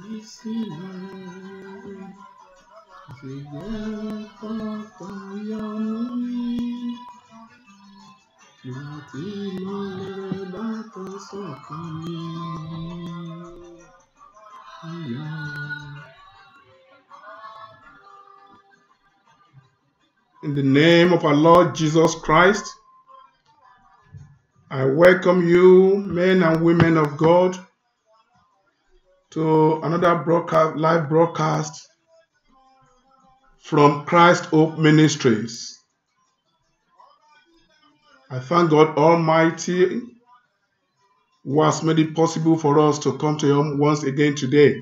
In the name of our Lord Jesus Christ, I welcome you, men and women of God, to another live broadcast from Christ Hope Ministries. I thank God Almighty who has made it possible for us to come to Him once again today.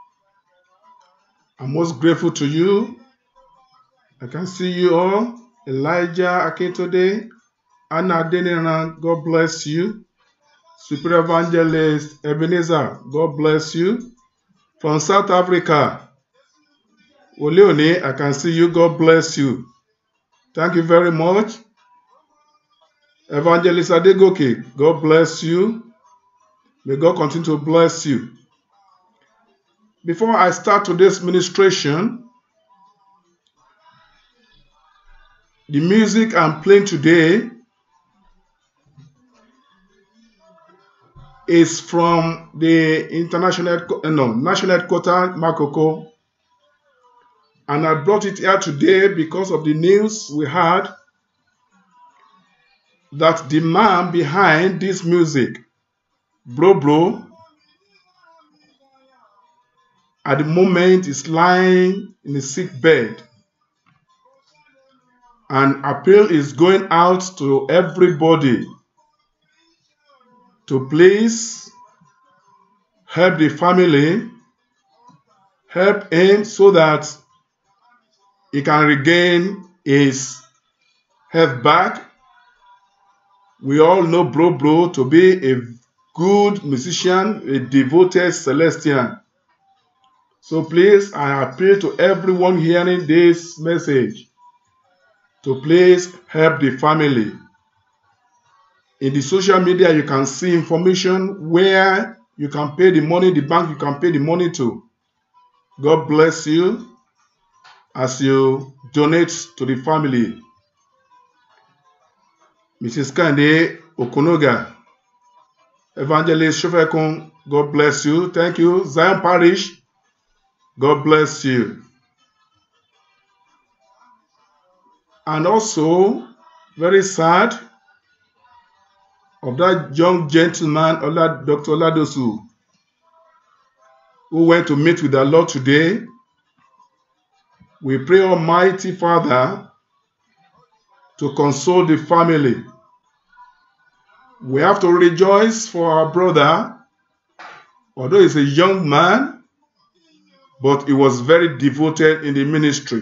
I'm most grateful to you. I can see you all. Elijah Akintode, Anna Deniran, God bless you. Super Evangelist Ebenezer, God bless you. From South Africa, Oleone, I can see you, God bless you. Thank you very much. Evangelist Adegoke, God bless you. May God continue to bless you. Before I start today's ministration, the music I'm playing today is from the National Headquarters, Makoko. And I brought it here today because of the news we had that the man behind this music, Bro, at the moment is lying in a sick bed. An appeal is going out to everybody to please help the family, help him so that he can regain his health back. We all know Bro to be a good musician, a devoted Celestian. So please, I appeal to everyone hearing this message to please help the family. In the social media, you can see information where you can pay the money, the bank you can pay the money to. God bless you as you donate to the family. Mrs. Kande Okonoga, Evangelist Shofekun, God bless you. Thank you. Zion Parish, God bless you. And also, very sad, of that young gentleman, Dr. Oladosu, who went to meet with the Lord today. We pray, Almighty Father, to console the family. We have to rejoice for our brother, although he's a young man, but he was very devoted in the ministry.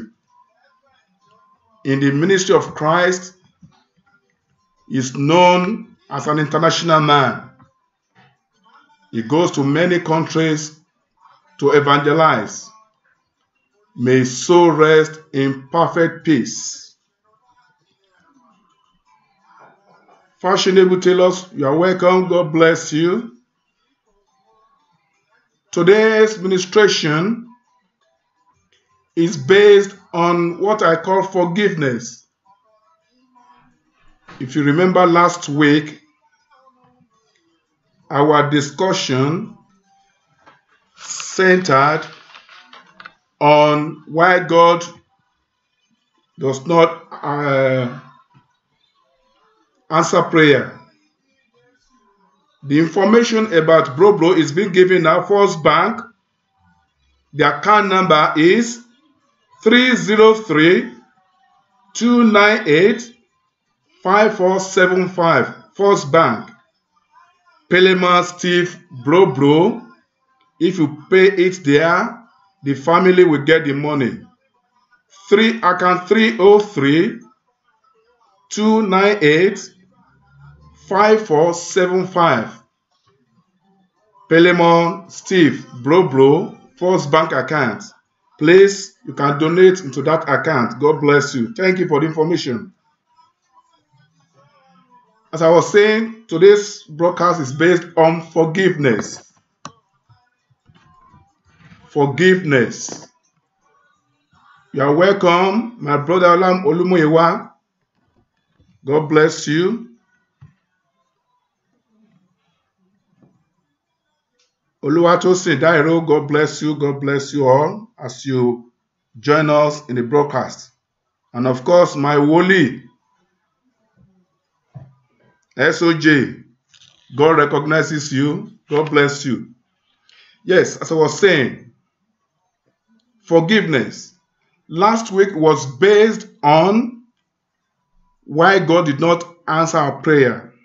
In the ministry of Christ, he is known as an international man. He goes to many countries to evangelize. May his soul rest in perfect peace. Fashionable Tailors, you are welcome. God bless you. Today's ministration is based on what I call forgiveness. If you remember last week, our discussion centered on why God does not answer prayer. The information about Bro is being given now. First Bank, the account number is 303-298-5475. First Bank. Pelema Steve Bro. If you pay it there, the family will get the money. Account 303-298-5475. Pelemon Steve Bro, First Bank account. Please, you can donate into that account. God bless you. Thank you for the information. As I was saying, today's broadcast is based on forgiveness. forgiveness. You are welcome, my brother Olam Olumuyiwa. God bless you. Oluwatosin Dairo, God bless you. God bless you all as you join us in the broadcast. And of course, my Woli, SOJ, God recognizes you. God bless you. Yes, as I was saying, forgiveness. Last week was based on why God did not answer our prayer.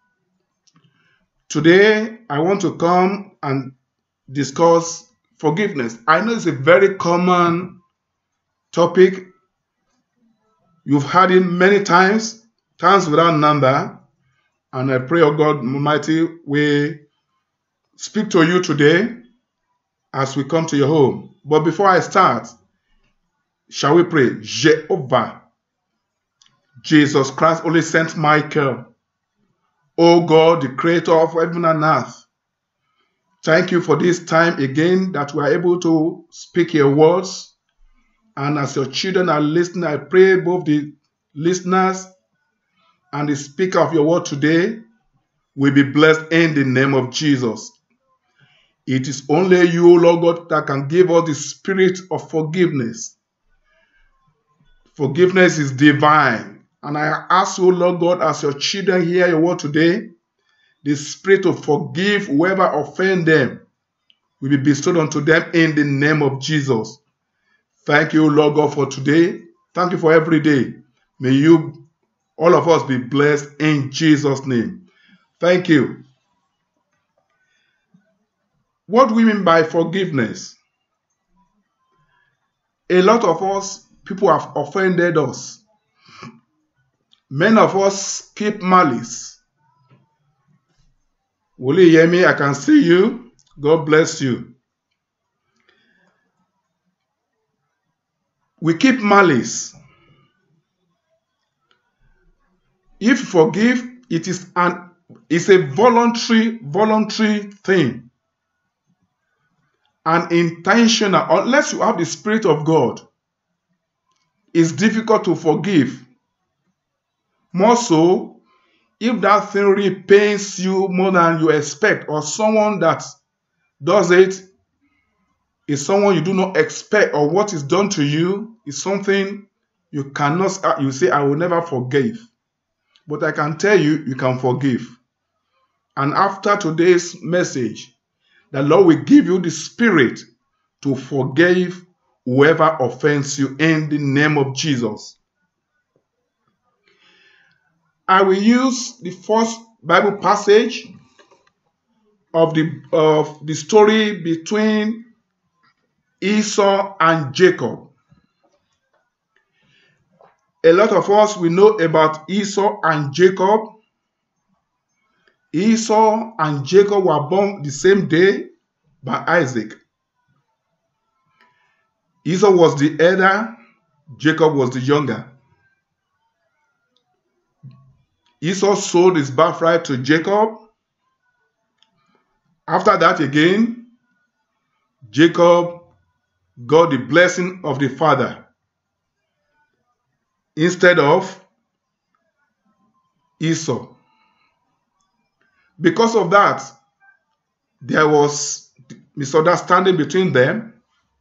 Today, I want to come and discuss forgiveness. I know it's a very common topic. You've heard it many times without number. And I pray, oh God Almighty, we speak to you today as we come to your home. But before I start, shall we pray? Jehovah, Jesus Christ only sent Michael. O God, the creator of heaven and earth, thank you for this time again that we are able to speak your words. And as your children are listening, I pray both the listeners and the speaker of your word today will be blessed in the name of Jesus. It is only you, Lord God, that can give us the spirit of forgiveness. Forgiveness is divine. And I ask you, Lord God, as your children hear your word today, the spirit to forgive whoever offend them will be bestowed unto them in the name of Jesus. Thank you, Lord God, for today. Thank you for every day. May you, all of us, be blessed in Jesus' name. Thank you. What do we mean by forgiveness? A lot of us, people have offended us. Many of us keep malice. Will you hear me? I can see you. God bless you. We keep malice. If you forgive, it's a voluntary thing. And intentional, unless you have the Spirit of God, it's difficult to forgive. More so, if that thing really pains you more than you expect, or someone that does it is someone you do not expect, or what is done to you is something you cannot, you say, I will never forgive. But I can tell you, you can forgive. And after today's message, the Lord will give you the spirit to forgive whoever offends you in the name of Jesus. I will use the first Bible passage of the story between Esau and Jacob. A lot of us will know about Esau and Jacob. Esau and Jacob were born the same day by Isaac. Esau was the elder, Jacob was the younger. Esau sold his birthright to Jacob. After that again, Jacob got the blessing of the father instead of Esau. Because of that, there was misunderstanding between them.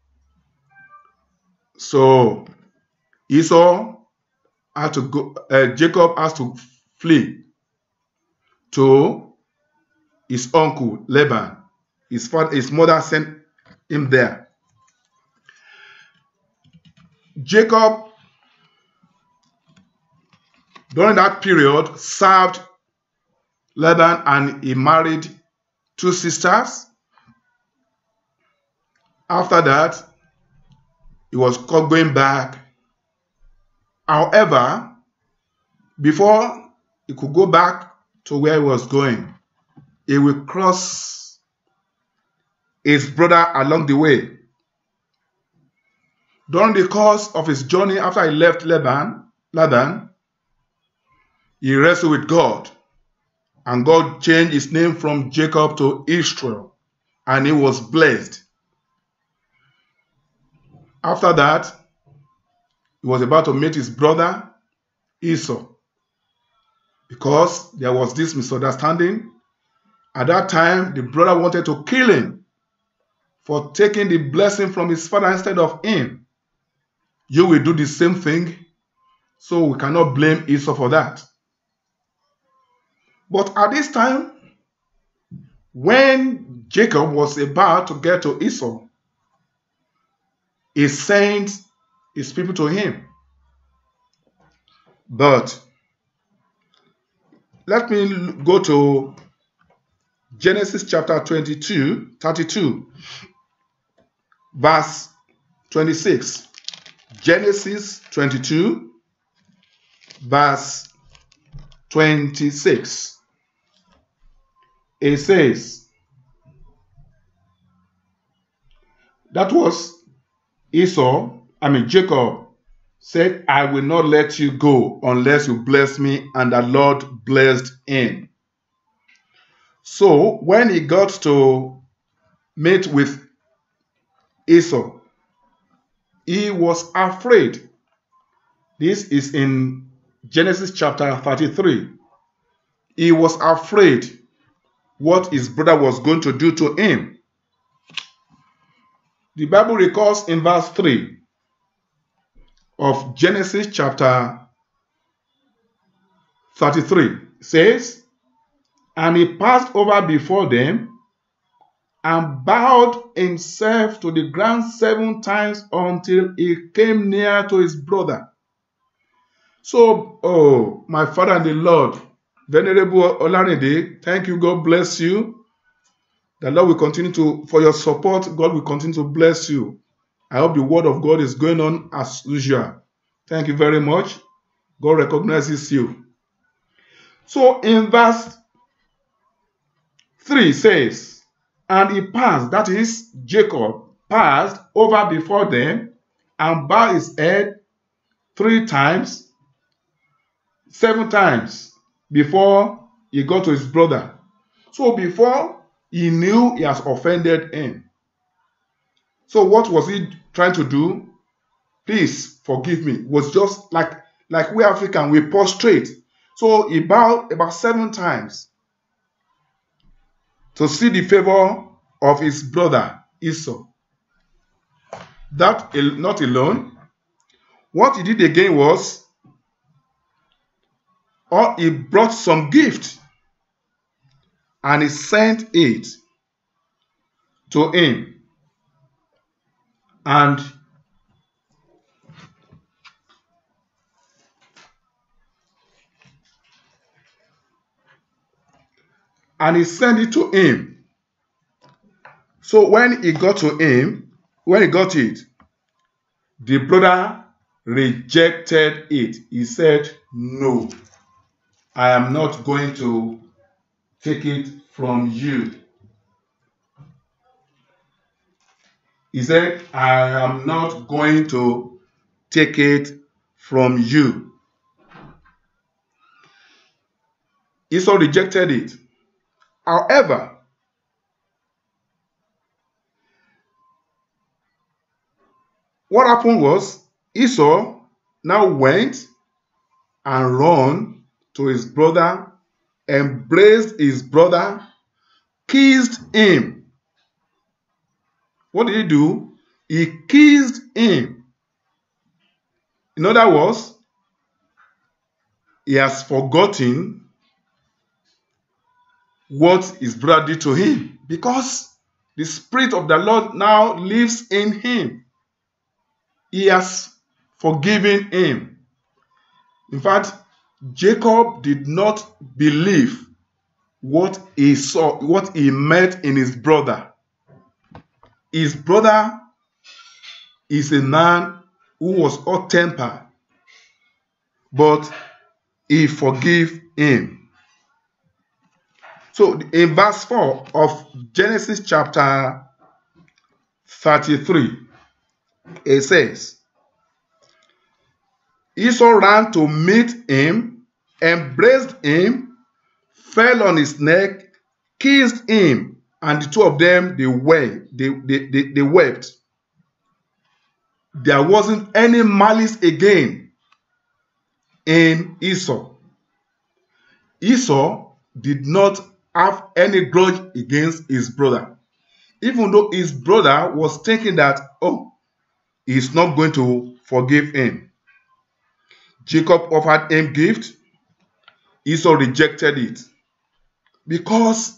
So Esau had to go, Jacob has to flee to his uncle Laban. His mother sent him there. Jacob, during that period, served Laban and he married 2 sisters. After that, he was caught going back. However, before he could go back to where he was going, he will cross his brother along the way. During the course of his journey after he left Laban, he wrestled with God. And God changed his name from Jacob to Israel. And he was blessed. After that, he was about to meet his brother Esau, because there was this misunderstanding. At that time, the brother wanted to kill him for taking the blessing from his father instead of him. You will do the same thing, so we cannot blame Esau for that. But at this time, when Jacob was about to get to Esau, he sent his people to him. But let me go to Genesis chapter 32, verse 26. Genesis 22, verse 26. It says, that was Jacob said, I will not let you go unless you bless me, and the Lord blessed him. So when he got to meet with Esau, he was afraid. This is in Genesis chapter 33. He was afraid what his brother was going to do to him. The Bible records in verse 3 of Genesis chapter 33, says, and he passed over before them and bowed himself to the ground 7 times until he came near to his brother. So, oh, my Father and the Lord, Venerable Olarinde, thank you. God bless you. The Lord will continue to, for your support, God will continue to bless you. I hope the word of God is going on as usual. Thank you very much. God recognizes you. So in verse 3 says, and he passed, that is, Jacob passed over before them and bowed his head 3 times, 7 times before he got to his brother. So before he knew he has offended him. So what was he trying to do? Please forgive me. It was just like we African, we prostrate. So he bowed about 7 times to see the favor of his brother Esau. That not alone. What he did again was, he brought some gift and he sent it to him. And he sent it to him. So when he got to him, when he got it, the brother rejected it. He said, no, I am not going to take it from you. He said, I am not going to take it from you. Esau rejected it. However, what happened was, Esau now went and ran to his brother, embraced his brother, kissed him. What did he do? He kissed him. In other words, he has forgotten what his brother did to him, because the Spirit of the Lord now lives in him. He has forgiven him. In fact, Jacob did not believe what he saw, what he met in his brother. His brother is a man who was hot-tempered, but he forgave him. So in verse 4 of Genesis chapter 33, it says, Esau ran to meet him, embraced him, fell on his neck, kissed him, and the two of them, they wept. there wasn't any malice again in Esau. Esau did not have any grudge against his brother, even though his brother was thinking that, oh, he's not going to forgive him. Jacob offered him gift. Esau rejected it because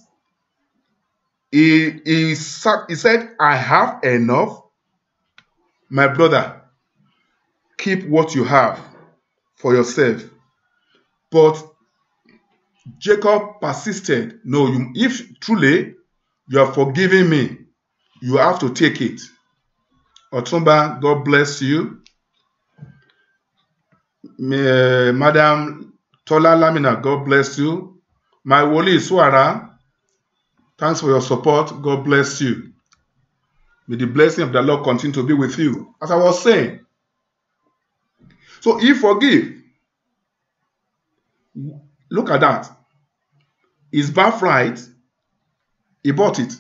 he said, I have enough. My brother, keep what you have for yourself. But Jacob persisted. No, if truly you are forgiving me, you have to take it. Otumba, God bless you. Madam Tola Lamina, God bless you. My Woli Swara, thanks for your support. God bless you. May the blessing of the Lord continue to be with you. As I was saying, so he forgive. Look at that. His birthright, he bought it.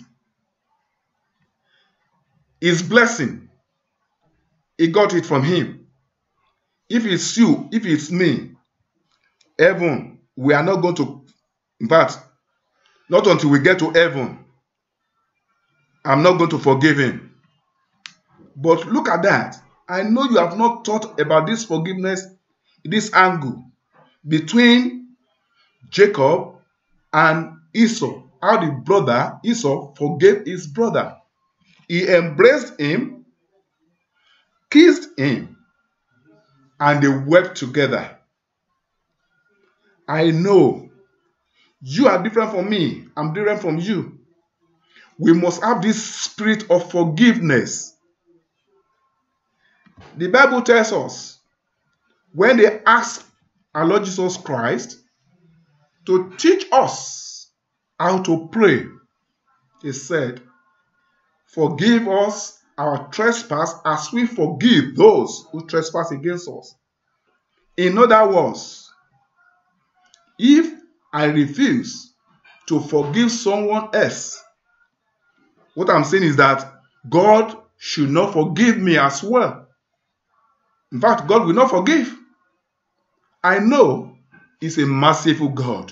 His blessing, he got it from him. If it's you, if it's me, heaven, we are not going to, in fact, not until we get to heaven, I'm not going to forgive him. But look at that. I know you have not thought about this forgiveness, this angle between Jacob and Esau. How the brother Esau forgave his brother. He embraced him, kissed him, and they wept together. I know you are different from me. I'm different from you. We must have this spirit of forgiveness. The Bible tells us when they asked our Lord Jesus Christ to teach us how to pray, he said, forgive us our trespass as we forgive those who trespass against us. In other words, if I refuse to forgive someone else, what I'm saying is that God should not forgive me as well. In fact, God will not forgive. I know He's a merciful God.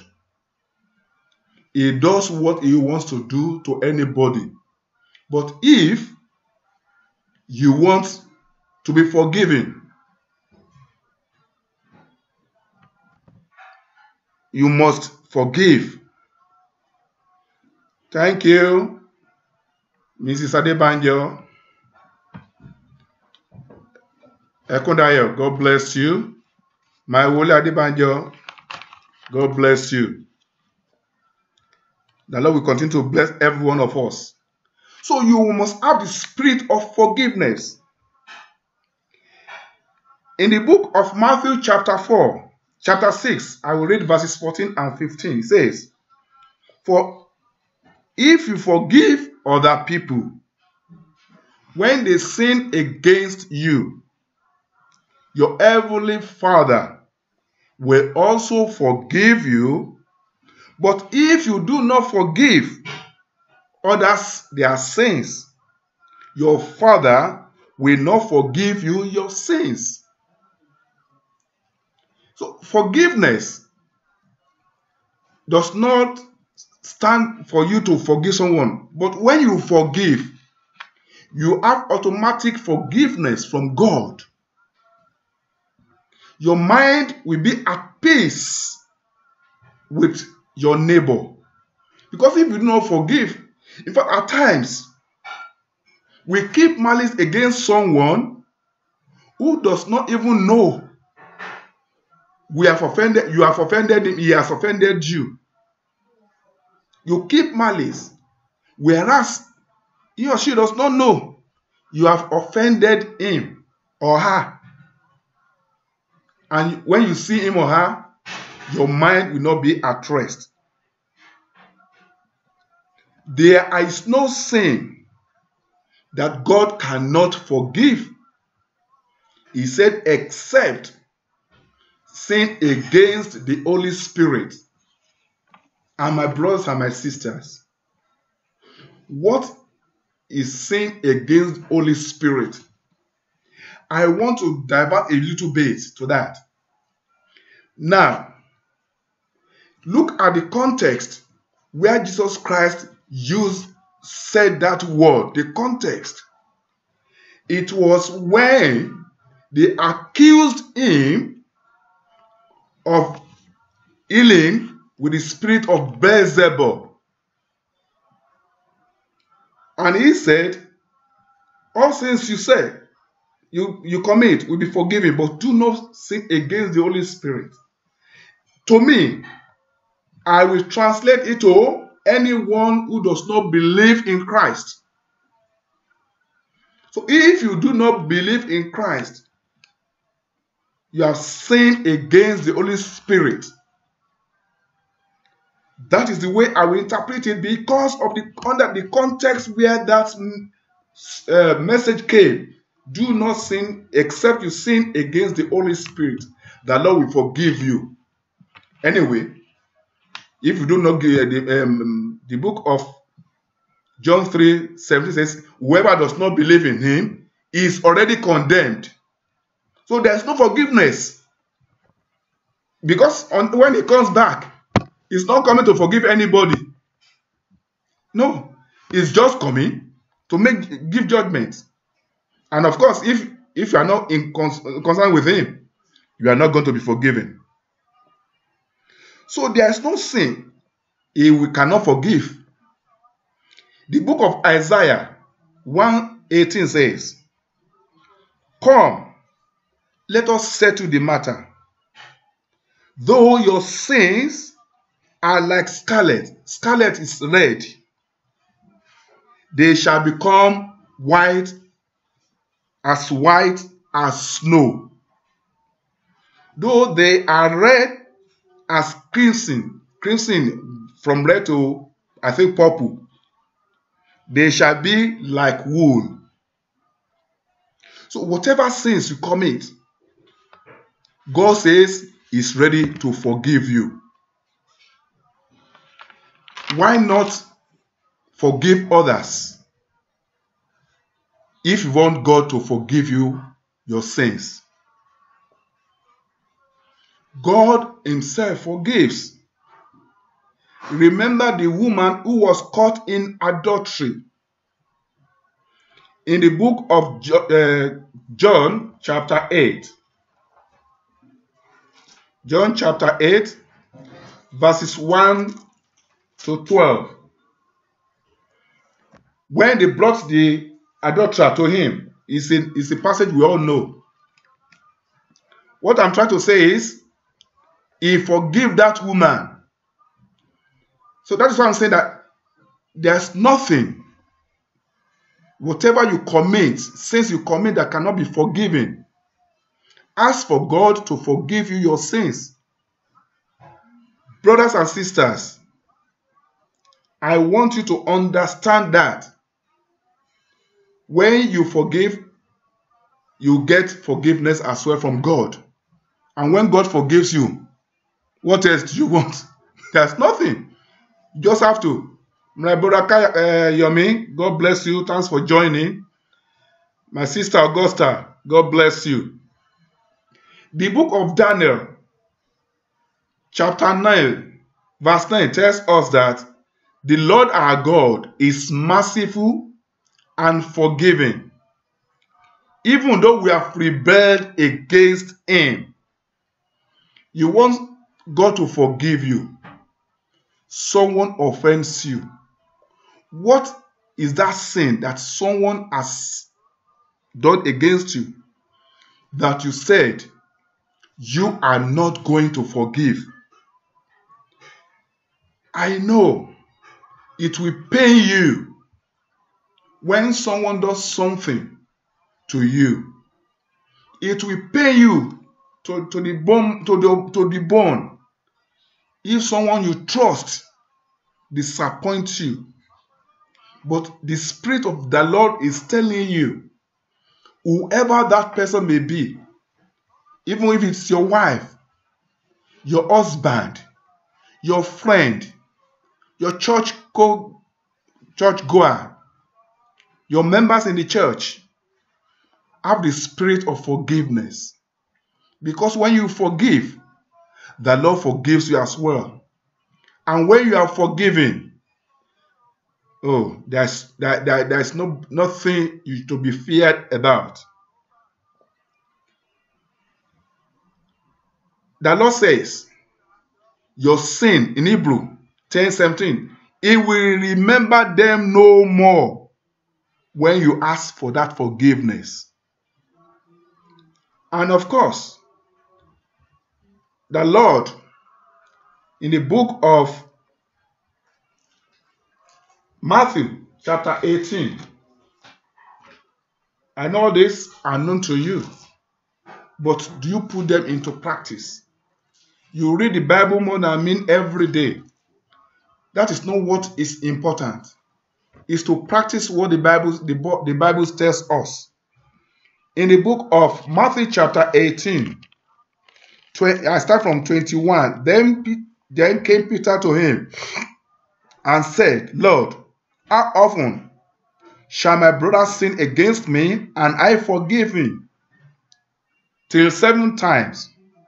He does what He wants to do to anybody. But if you want to be forgiven, you must forgive. Thank you, Mrs. Adebanjo. Ekundayo, God bless you. My Wole Adebanjo, God bless you. The Lord will continue to bless every one of us. So you must have the spirit of forgiveness. In the book of Matthew chapter 6, I will read verses 14 and 15. It says, for if you forgive other people when they sin against you, your heavenly Father will also forgive you. But if you do not forgive others their sins, your Father will not forgive you your sins. So forgiveness does not stand for you to forgive someone. But when you forgive, you have automatic forgiveness from God. Your mind will be at peace with your neighbor. Because if you do not forgive, in fact, at times, we keep malice against someone who does not even know we have offended, you have offended him, he has offended you. You keep malice, whereas he or she does not know you have offended him or her. And when you see him or her, your mind will not be at rest. There is no sin that God cannot forgive. He said, except sin against the Holy Spirit. And my brothers and my sisters, what is sin against Holy Spirit? I want to divert a little bit to that. Now, look at the context where Jesus Christ said that word. The context. It was when they accused him of healing with the spirit of Beelzebub. And he said, all sins you say, you commit will be forgiven, but do not sin against the Holy Spirit. To me, I will translate it to anyone who does not believe in Christ. So if you do not believe in Christ, you have sinned against the Holy Spirit. That is the way I will interpret it, because of under the context where that message came. Do not sin except you sin against the Holy Spirit. The Lord will forgive you. Anyway, if you do not give the book of John 3:17 says, whoever does not believe in him is already condemned. So there's no forgiveness. Because when he comes back, he's not coming to forgive anybody. No, he's just coming to give judgment. And of course, if you are not concerned with him, you are not going to be forgiven. So there is no sin he cannot forgive. The book of Isaiah 1:18 says, come, let us settle the matter. Though your sins are like scarlet, scarlet is red, they shall become white as snow. Though they are red as crimson from red to, I think, purple, they shall be like wool. So whatever sins you commit, God says he's ready to forgive you. Why not forgive others if you want God to forgive you your sins? God himself forgives. Remember the woman who was caught in adultery. In the book of John chapter 8. John chapter 8, verses 1 to 12. When they brought the adulterer to him, it's a passage we all know. What I'm trying to say is, he forgave that woman. So that is why I'm saying that there's nothing, whatever you commit, sins you commit that cannot be forgiven. Ask for God to forgive you your sins. Brothers and sisters, I want you to understand that when you forgive, you get forgiveness as well from God. And when God forgives you, what else do you want? There's nothing. You just have to. My brother Yomi, God bless you. Thanks for joining. My sister Augusta, God bless you. The book of Daniel, chapter 9, verse 9 tells us that the Lord our God is merciful and forgiving, even though we have rebelled against him. You want God to forgive you. Someone offends you. What is that sin that someone has done against you that you said you are not going to forgive? I know it will pain you when someone does something to you. It will pain you to the bone if someone you trust disappoints you. But the Spirit of the Lord is telling you, whoever that person may be, even if it's your wife, your husband, your friend, your church goer, your members in the church, have the spirit of forgiveness. Because when you forgive, the Lord forgives you as well. And when you are forgiven, oh, there's nothing to be feared about. The Lord says, your sin, in Hebrew 10:17, He will remember them no more when you ask for that forgiveness. And of course, the Lord, in the book of Matthew chapter 18, I know this are known to you, but do you put them into practice? You read the Bible more than me every day. That is not what is important. It's to practice what the Bible tells us. In the book of Matthew chapter 18, I start from 21. Then came Peter to him and said, Lord, how often shall my brother sin against me and I forgive him? Till 7 times.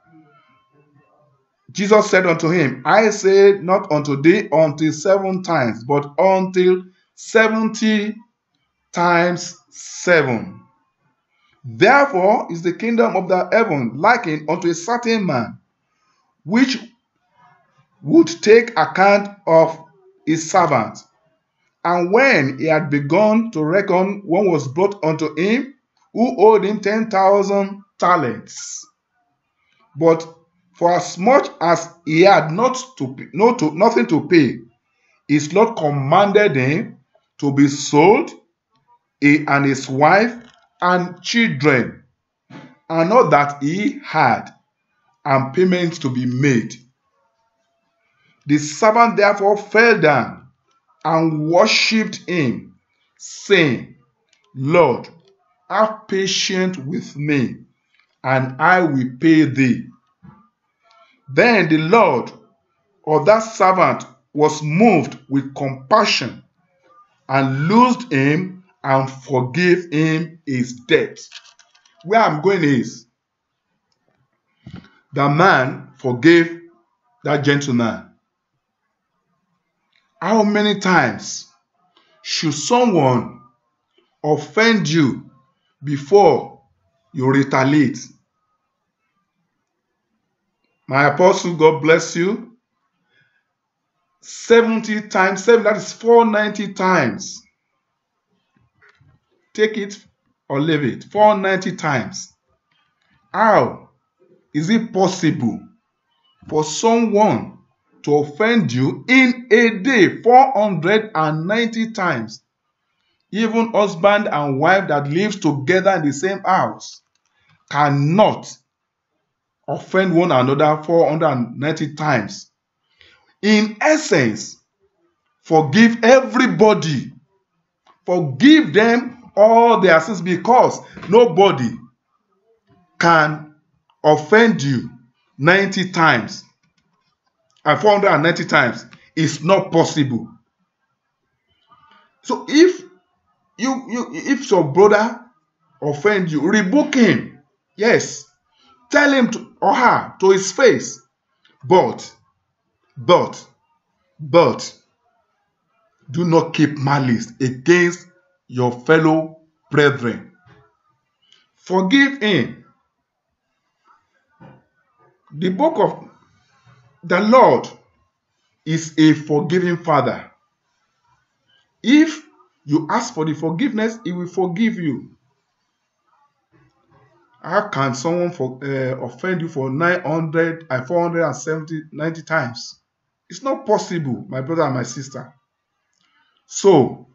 Jesus said unto him, I say not unto thee until 7 times, but until 70 times 7. Therefore is the kingdom of the heaven likened unto a certain man, which would take account of his servant. And when he had begun to reckon, one was brought unto him, who owed him 10,000 talents. But for as much as he had nothing to pay, his Lord commanded him to be sold, he and his wife and children, and all that he had, and payments to be made. The servant therefore fell down and worshipped him, saying, Lord, have patience with me, and I will pay thee. Then the Lord of that servant was moved with compassion, and loosed him and forgave him his debt. Where I'm going is, the man forgave that gentleman. How many times should someone offend you before you retaliate? My apostle, God bless you. 70 times 7, that is 490 times. Take it or leave it. 490 times. How is it possible for someone to offend you in a day 490 times? Even husband and wife that lives together in the same house cannot offend one another 490 times. In essence, forgive everybody. Forgive them all their sins, because nobody can offend you 90 times and 490 times. It's not possible. So if your brother offend you, rebuke him. Yes. Tell him or her to his face. But do not keep malice against your fellow brethren. Forgive him. The book of the Lord is a forgiving Father. If you ask for the forgiveness, He will forgive you. How can someone offend you for 490 times? It's not possible, my brother and my sister. So,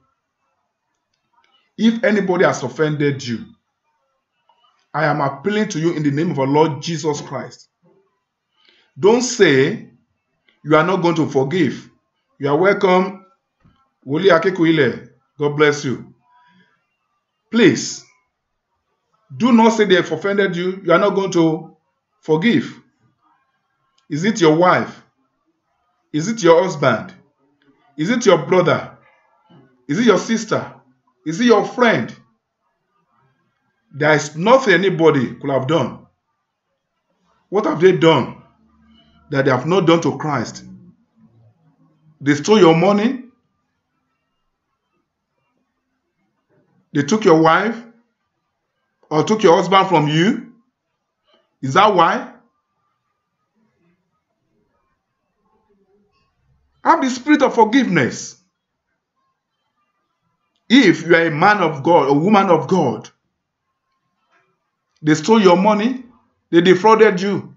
if anybody has offended you, I am appealing to you in the name of our Lord Jesus Christ. Don't say you are not going to forgive. You are welcome. Woli Akekuile, God bless you. Please, do not say they have offended you. You are not going to forgive. Is it your wife? Is it your husband? Is it your brother? Is it your sister? Is it your friend? There is nothing anybody could have done. What have they done that they have not done to Christ? They stole your money. They took your wife or took your husband from you. Is that why? Have the spirit of forgiveness. If you are a man of God, a woman of God, they stole your money, they defrauded you,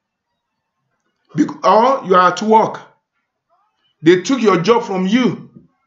or you are at work, they took your job from you.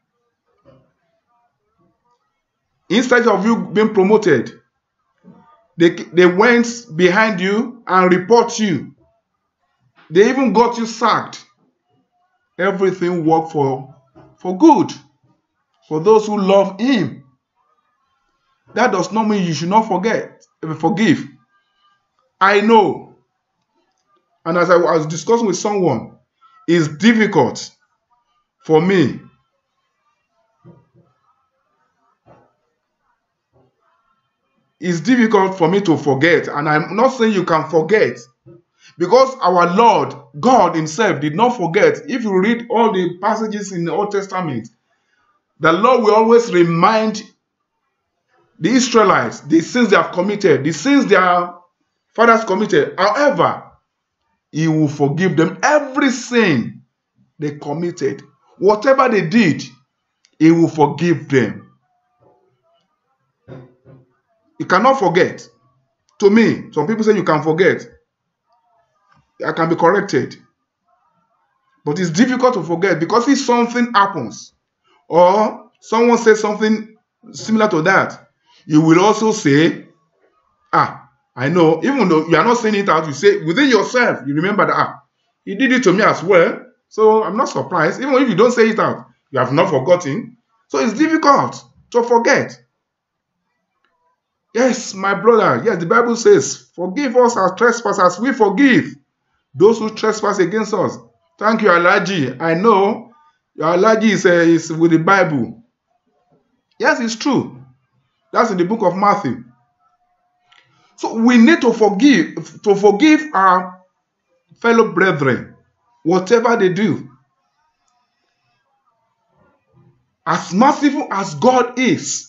Instead of you being promoted, they went behind you and report you. They even got you sacked. Everything worked for good for those who love him. That does not mean you should not forgive. I know, and as I was discussing with someone, it's difficult for me. It's difficult for me to forget, and I'm not saying you can forget, because our Lord, God himself, did not forget. If you read all the passages in the Old Testament, the Lord will always remind the Israelites the sins they have committed, the sins their fathers committed. However, he will forgive them every sin they committed. Whatever they did, he will forgive them. You cannot forget. To me, some people say you can forget. I can be corrected. But it's difficult to forget, because if something happens or someone says something similar to that, you will also say, I know. Even though you are not saying it out, you say within yourself, you remember that, he did it to me as well. So I'm not surprised. Even if you don't say it out, you have not forgotten. So it's difficult to forget. Yes, my brother. Yes, the Bible says, forgive us our trespasses, we forgive those who trespass against us. Thank you, Alaji. I know your Alaji is with the Bible. Yes, it's true. That's in the book of Matthew. So we need to forgive our fellow brethren, whatever they do. As merciful as God is,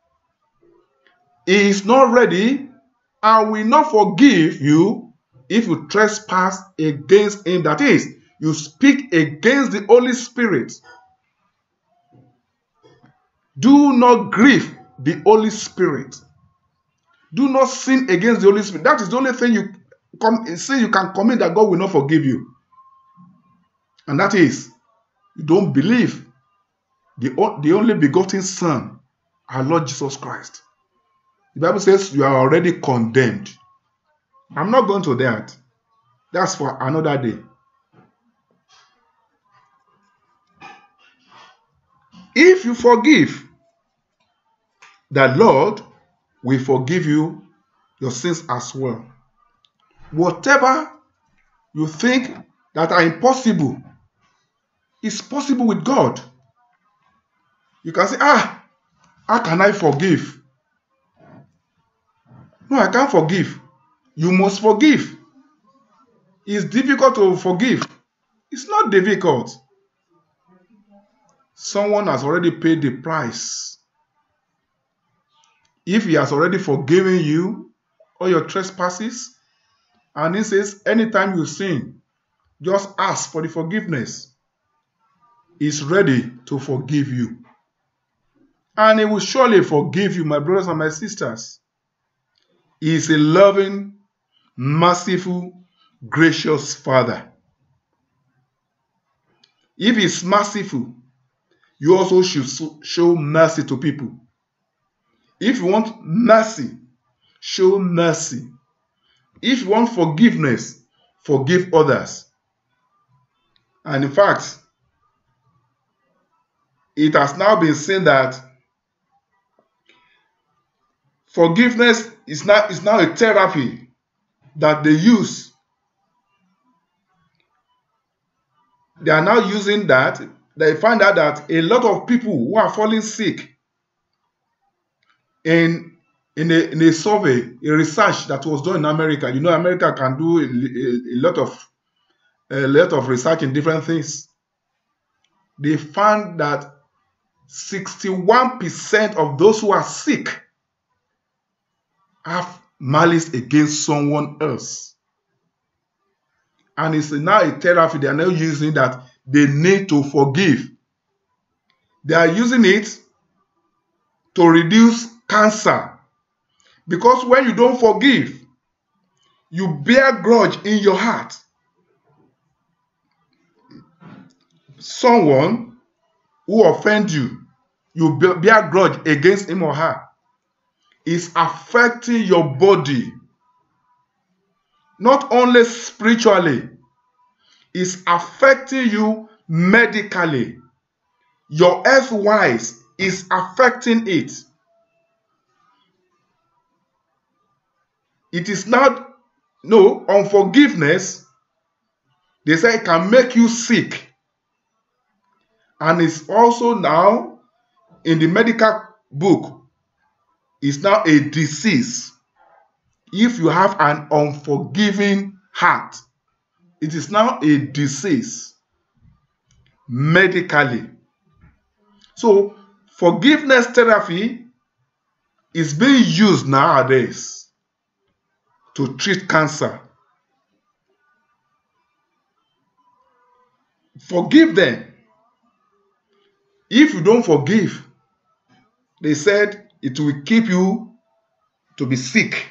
he is not ready and will not forgive you if you trespass against him. That is, you speak against the Holy Spirit. Do not grieve the Holy Spirit. Do not sin against the Holy Spirit. That is the only thing you can commit that God will not forgive you. And that is, you don't believe the only begotten Son, our Lord Jesus Christ. The Bible says you are already condemned. I'm not going to that. That's for another day. If you forgive, the Lord will forgive you your sins as well. Whatever you think that are impossible is possible with God. You can say, how can I forgive? No, I can't forgive. You must forgive. It's difficult to forgive. It's not difficult. Someone has already paid the price. If he has already forgiven you all your trespasses, and he says, anytime you sin, just ask for the forgiveness. He's ready to forgive you. And he will surely forgive you, my brothers and my sisters. He is a loving, merciful, gracious Father. If he's merciful, you also should show mercy to people. If you want mercy, show mercy. If you want forgiveness, forgive others. And in fact, it has now been seen that forgiveness is now a therapy that they use. They are now using that. They find out that a lot of people who are falling sick in in a survey, a research that was done in America. You know, America can do a lot of research in different things. They found that 61% of those who are sick have malice against someone else. And it's now a therapy they are now using, that they need to forgive. They are using it to reduce cancer. Because when you don't forgive, you bear grudge in your heart. Someone who offends you, you bear grudge against him or her, is affecting your body. Not only spiritually, it's affecting you medically. Your health-wise is affecting it. It is not, no, unforgiveness, they say it can make you sick. And it's also now, in the medical book, it's now a disease. If you have an unforgiving heart, it is now a disease medically. So, forgiveness therapy is being used nowadays to treat cancer. Forgive them. If you don't forgive, they said it will keep you to be sick.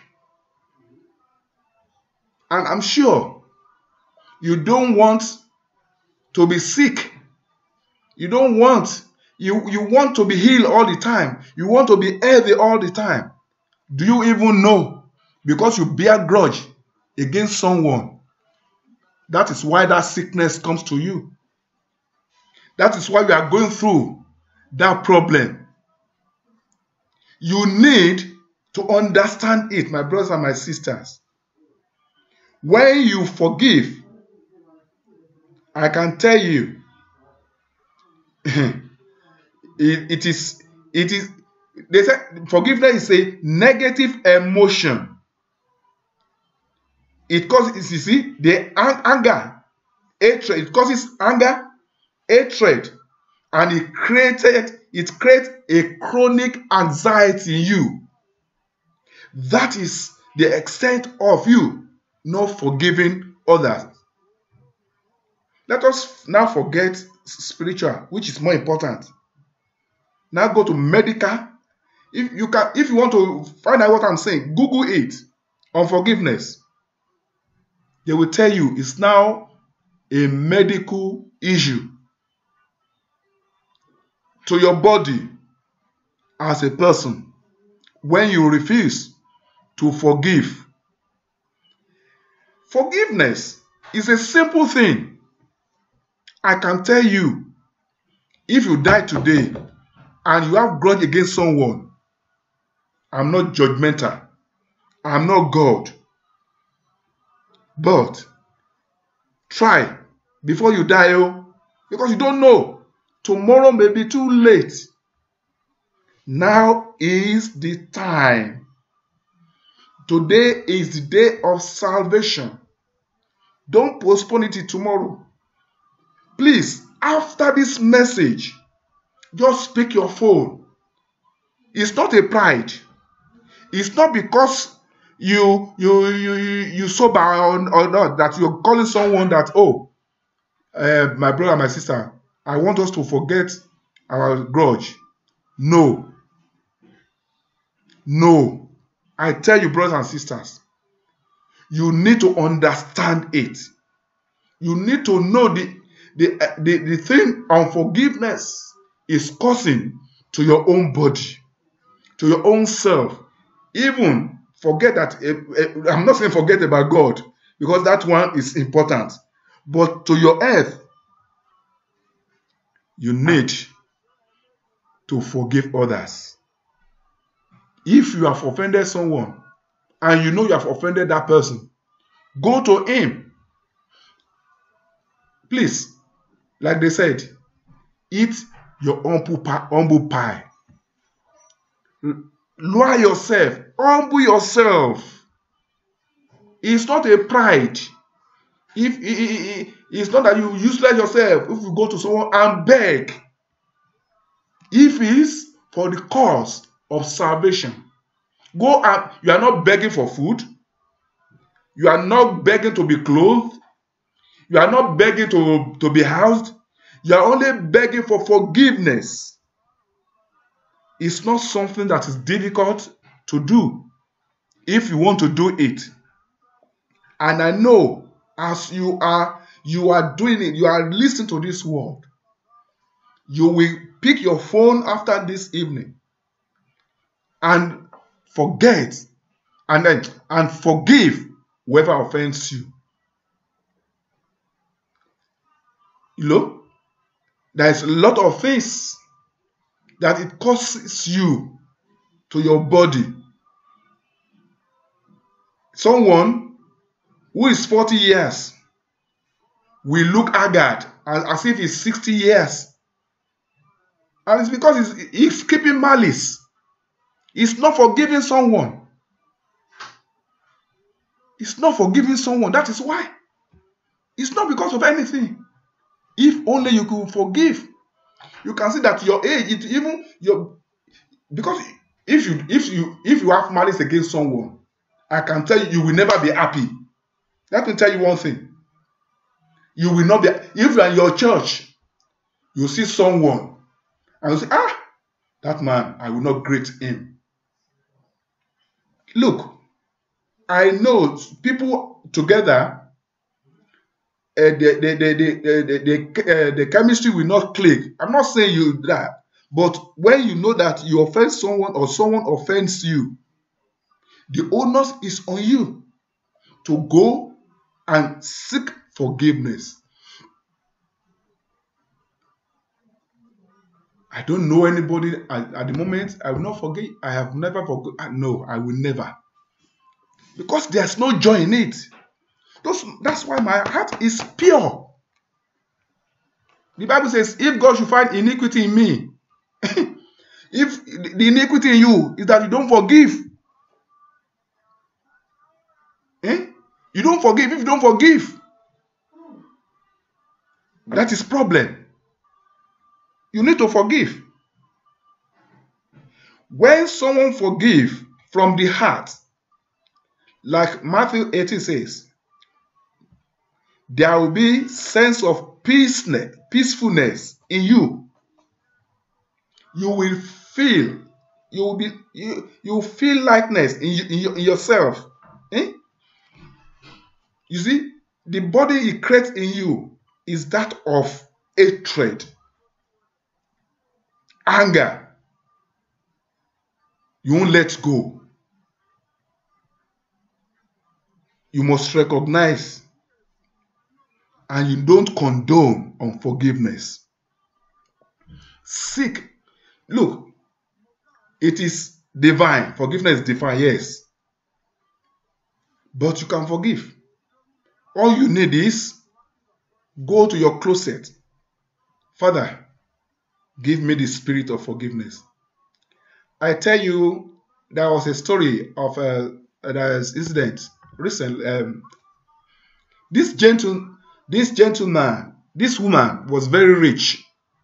And I'm sure you don't want to be sick. You don't want, you want to be healed all the time. You want to be healthy all the time. Do you even know? Because you bear grudge against someone, that is why that sickness comes to you. That is why we are going through that problem. You need to understand it, my brothers and my sisters. When you forgive, I can tell you, it is, they say forgiveness is a negative emotion. It causes, you see, the anger, hatred. It causes anger, hatred, and it creates a chronic anxiety in you. That is the extent of you not forgiving others. Let us now forget spiritual, which is more important. Now go to medical. If you want to find out what I'm saying, Google it on forgiveness. They will tell you it's now a medical issue to your body as a person when you refuse to forgive. Forgiveness is a simple thing. I can tell you, if you die today and you have grudge against someone, I'm not judgmental. I'm not God. But try before you die, because you don't know. Tomorrow may be too late. Now is the time. Today is the day of salvation. Don't postpone it till tomorrow. Please, after this message, just pick your phone. It's not a pride. It's not because you sober or not that you're calling someone that, my brother, my sister, I want us to forget our grudge. No. No. I tell you, brothers and sisters, you need to understand it. You need to know the thing unforgiveness is causing to your own body, to your own self. Even forget that, I'm not saying forget about God, because that one is important. But to your health, you need to forgive others. If you have offended someone, and you know you have offended that person, go to him. Please, like they said, eat your humble pie. Lower yourself. Humble yourself. It's not a pride. It's not that you useless yourself if you go to someone and beg. If it's for the cause of salvation, go and you are not begging for food. You are not begging to be clothed. You are not begging to be housed. You are only begging for forgiveness. It's not something that is difficult to do if you want to do it. And I know as you are doing it, you are listening to this word, you will pick your phone after this evening and forget and forgive whoever offends you. You know, there's a lot of things that it causes you to your body. Someone who is 40 years will look haggard as if he's 60 years. And it's because he's keeping malice. He's not forgiving someone. It's not forgiving someone. That is why. It's not because of anything. If only you could forgive. You can see that your age, because if you have malice against someone, I can tell you, you will never be happy. Let me tell you one thing. You will not be, if you are in your church, you see someone and you say, that man, I will not greet him. Look, I know people together, the chemistry will not click. I'm not saying you that, but when you know that you offend someone or someone offends you, the onus is on you to go and seek forgiveness. I don't know anybody at the moment. I will not forget. I have never forgotten. No, I will never. Because there's no joy in it. That's why my heart is pure. The Bible says, if God should find iniquity in me, if the iniquity in you is that you don't forgive, you don't forgive. If you don't forgive, that is problem. You need to forgive. When someone forgives from the heart, like Matthew 18 says, there will be sense of peacefulness in you. You will feel, you feel likeness in yourself. You see, the body it creates in you is that of hatred, anger. You won't let go. You must recognize, and you don't condone unforgiveness. Seek. Look, it is divine. Forgiveness is divine, yes. But you can forgive. All you need is go to your closet. Father, give me the spirit of forgiveness. I tell you, there was a story of an incident recently. This woman was very rich.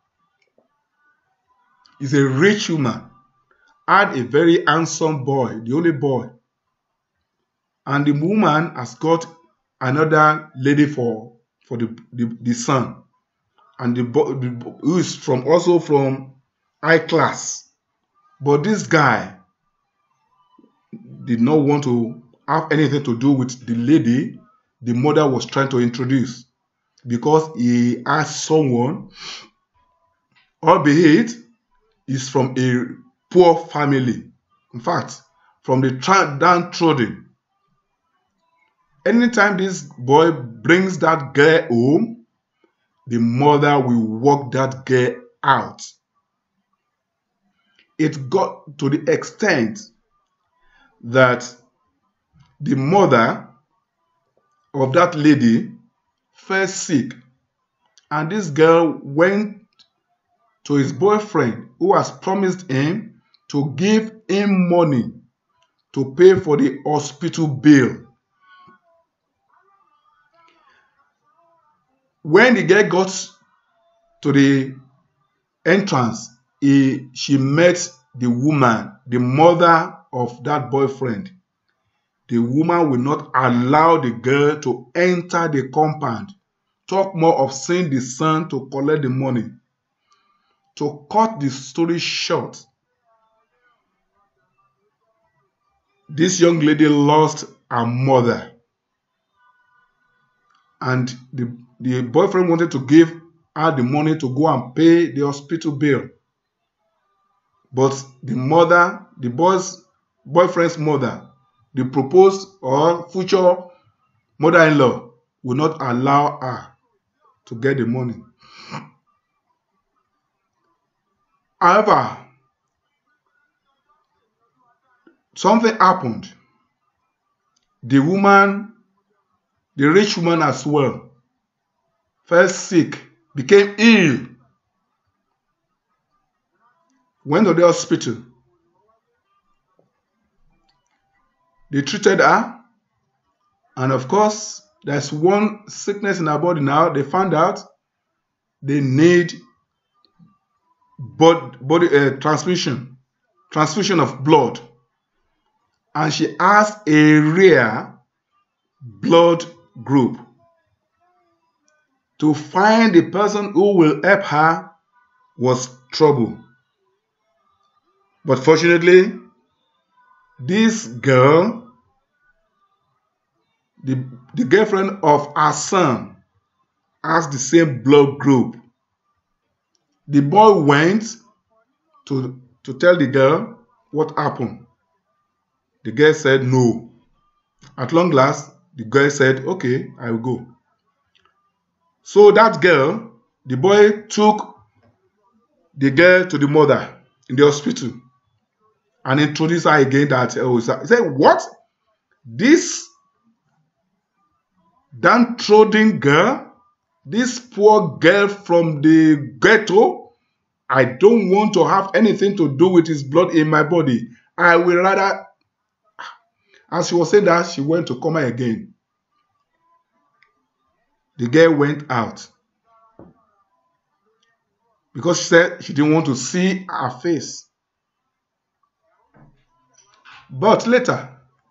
Is a rich woman, had a very handsome boy, the only boy. And the woman has got another lady for the son. And the boy who is also from high class. But this guy did not want to have anything to do with the lady the mother was trying to introduce, because he asked someone, albeit is from a poor family. In fact, from the downtrodden. Anytime this boy brings that girl home, the mother will walk that girl out. It got to the extent that the mother of that lady fell sick, and this girl went to his boyfriend who has promised him to give him money to pay for the hospital bill. When the girl got to the entrance, she met the woman, the mother of that boyfriend. The woman will not allow the girl to enter the compound. Talk more of seeing the son to collect the money. To cut the story short, this young lady lost her mother. And the boyfriend wanted to give her the money to go and pay the hospital bill. But the mother, the boyfriend's mother, the proposed or future mother-in-law, will not allow her to get the money. However, something happened. The rich woman as well, fell sick, became ill, went to the hospital. They treated her, and of course, there's one sickness in her body now. They found out they need transfusion of blood, and she has a rare blood group. To find the person who will help her was trouble. But fortunately, this girl, the girlfriend of her son, has the same blood group. The boy went to tell the girl what happened. The girl said no. At long last, the girl said, okay, I will go. So that girl, the boy took the girl to the mother in the hospital and introduced her again that, he said, what? This downtrodden girl, this poor girl from the ghetto, I don't want to have anything to do with his blood in my body. I will rather, as she was saying that, she went to coma again. The girl went out because she said she didn't want to see her face. But later,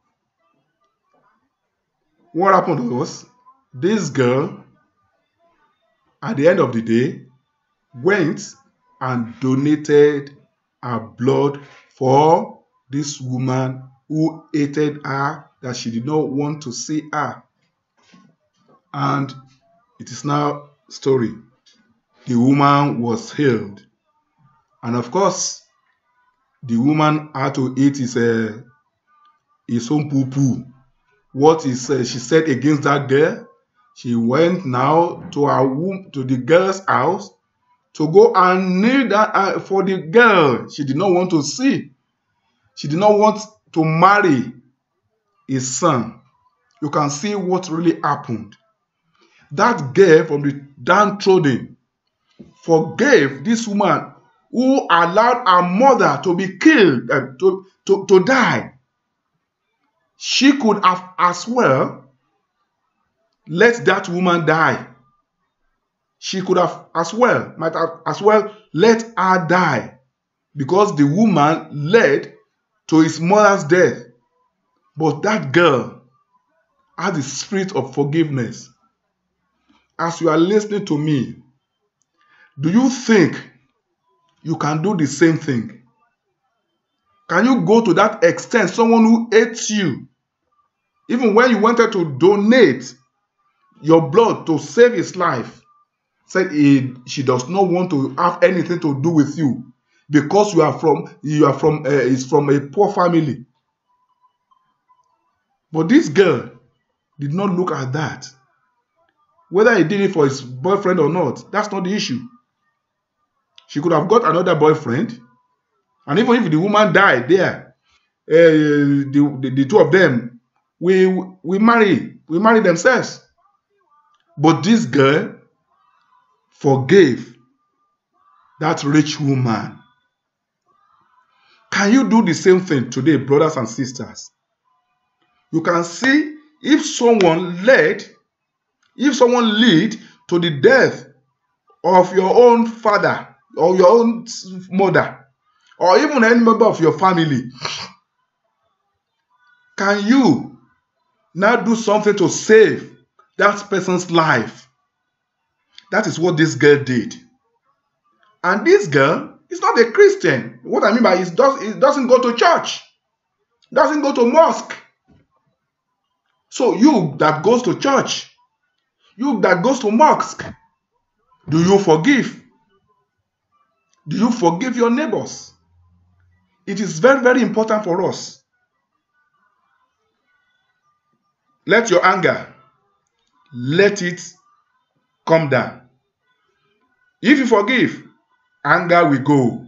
what happened was, this girl, at the end of the day, went and donated her blood for this woman who hated her, that she did not want to see her. And it is now story. The woman was healed. And of course, the woman had to eat his own poo-poo. What is she said against that girl? She went now to the girl's house to go and kneel down for the girl she did not want to see. She did not want to marry his son. You can see what really happened. That girl from the downtrodden forgave this woman who allowed her mother to be killed, to die. She could have as well let that woman die. She could have might have as well let her die, because the woman led to his mother's death. But that girl had the spirit of forgiveness. As you are listening to me, do you think you can do the same thing? Can you go to that extent? Someone who hates you, even when you wanted to donate your blood to save his life, said she does not want to have anything to do with you because is from a poor family. But this girl did not look at that. Whether he did it for his boyfriend or not, that's not the issue. She could have got another boyfriend, and even if the woman died there, the two of them we marry themselves. But this girl forgave that rich woman. Can you do the same thing today, brothers and sisters? You can see if someone lead to the death of your own father or your own mother or even any member of your family, can you now do something to save that person's life? That is what this girl did. And this girl is not a Christian. What I mean by it doesn't go to church, doesn't go to mosque. So you that goes to church, you that goes to mosque, do you forgive? Do you forgive your neighbors? It is very, very important for us. Let your anger, let it come down. If you forgive, anger will go.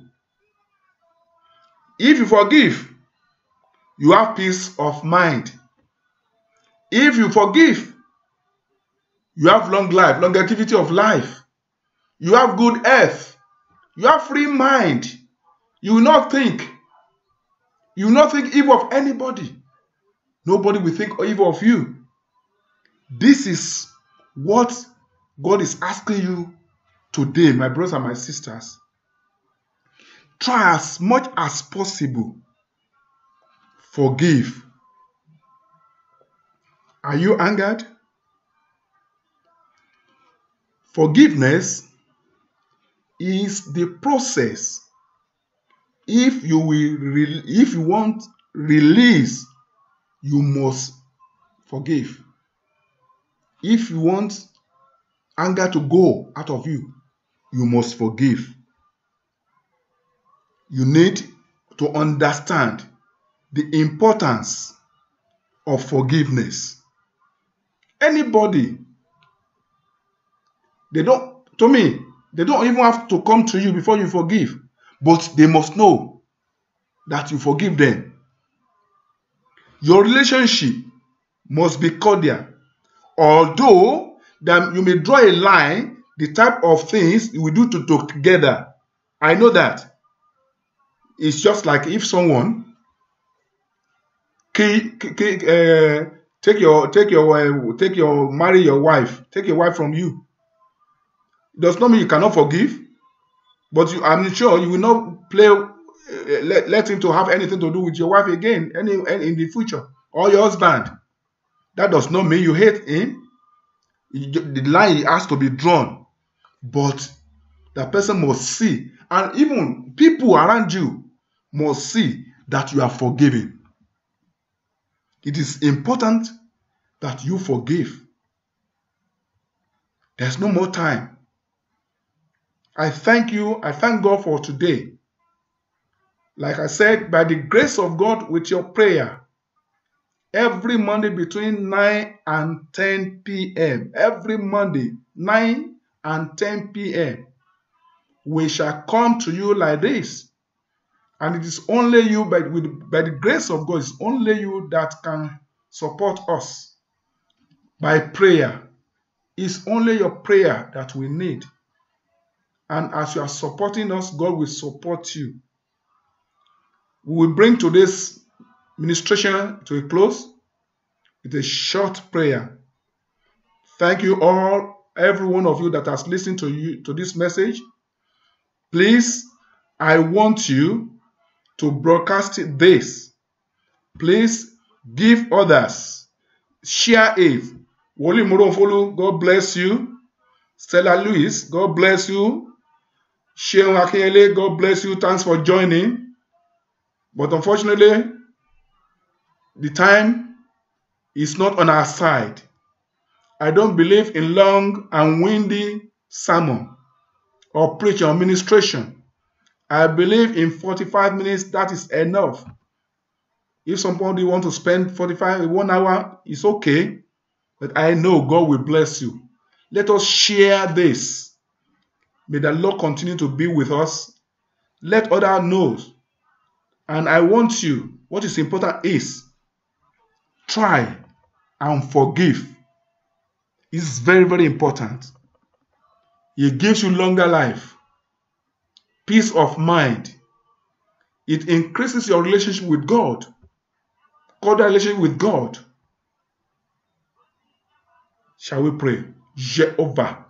If you forgive, you have peace of mind. If you forgive, you have long life, longevity of life. You have good health. You have free mind. You will not think. You will not think evil of anybody. Nobody will think evil of you. This is what God is asking you today, my brothers and my sisters. Try as much as possible. Forgive. Are you angered? Forgiveness is the process. If you want release, you must forgive. If you want anger to go out of you, you must forgive. You need to understand the importance of forgiveness. Anybody, they don't even have to come to you before you forgive, but they must know that you forgive them. Your relationship must be cordial. Although that you may draw a line, the type of things you will do together. I know that. It's just like if someone marry your wife, take your wife from you. It does not mean you cannot forgive, but I'm sure you will not let him to have anything to do with your wife again in the future, or your husband. That does not mean you hate him. The line has to be drawn, but the person must see, and even people around you must see that you are forgiving. It is important that you forgive. There's no more time. I thank you. I thank God for today. Like I said, by the grace of God, with your prayer, every Monday between 9 and 10 p.m., every Monday, 9 and 10 p.m., we shall come to you like this. And it is only you, by the grace of God, it's only you that can support us by prayer. It's only your prayer that we need. And as you are supporting us, God will support you. We will bring today's ministration to a close with a short prayer. Thank you all, every one of you that has listened to this message. Please, I want you to broadcast this. Please give others. Share it. Woli Moronfolu, God bless you. Stella Lewis, God bless you. Sheon Akinyele, God bless you. Thanks for joining. But unfortunately, the time is not on our side. I don't believe in long and windy sermon or preaching or ministration. I believe in 45 minutes, that is enough. If somebody want to spend 1 hour, it's okay. But I know God will bless you. Let us share this. May the Lord continue to be with us. Let others know. And I want you, what is important is, try and forgive. It's very, very important. It gives you longer life, peace of mind. It increases your relationship with God. Cordial relationship with God. Shall we pray? Jehovah,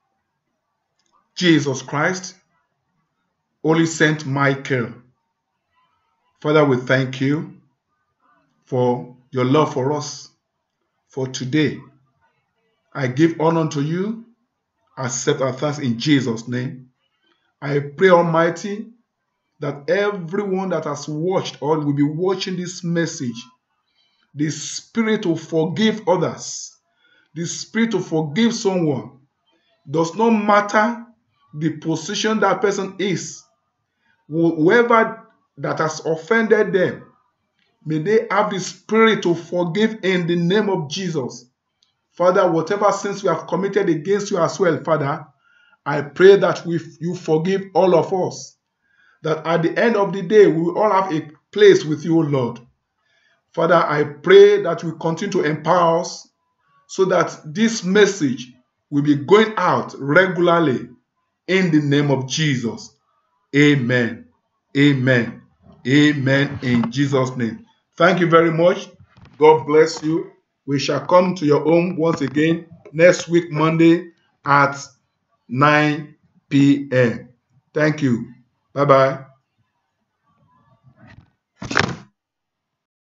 Jesus Christ, Holy Saint Michael. Father, we thank you for your love for us. For today, I give honor to you. Accept our thanks in Jesus' name. I pray, Almighty, that everyone that has watched or will be watching this message, the spirit to forgive others, the spirit to forgive someone, does not matter the position that person is, whoever that has offended them, may they have the spirit to forgive in the name of Jesus. Father, whatever sins we have committed against you as well, Father, I pray that you forgive all of us. That at the end of the day, we will all have a place with you, Lord. Father, I pray that you continue to empower us so that this message will be going out regularly in the name of Jesus. Amen. Amen. Amen in Jesus' name. Thank you very much. God bless you. We shall come to your home once again next week, Monday at 9 p.m. Thank you. Bye-bye.